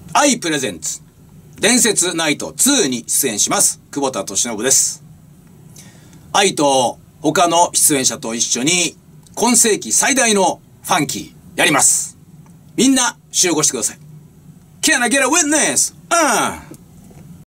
愛プレゼンツ伝説ナイト2に出演します久保田利伸です。愛と他の出演者と一緒に今世紀最大のファンキーやります。みんな集合してください。Can I get a witness?